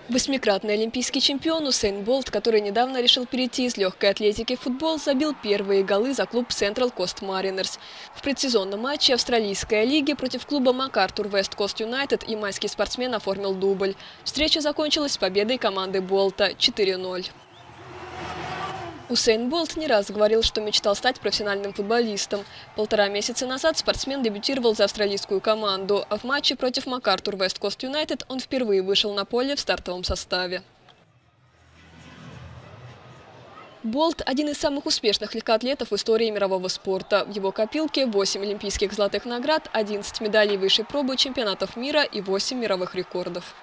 Восьмикратный олимпийский чемпион Усейн Болт, который недавно решил перейти из легкой атлетики в футбол, забил первые голы за клуб Central Coast Mariners. В предсезонном матче австралийской лиги против клуба МакАртур West Coast United ямайский спортсмен оформил дубль. Встреча закончилась победой команды Болта 4-0. Усейн Болт не раз говорил, что мечтал стать профессиональным футболистом. 1,5 месяца назад спортсмен дебютировал за австралийскую команду, а в матче против МакАртур West Coast United он впервые вышел на поле в стартовом составе. Болт – один из самых успешных легкоатлетов в истории мирового спорта. В его копилке 8 олимпийских золотых наград, 11 медалей высшей пробы чемпионатов мира и 8 мировых рекордов.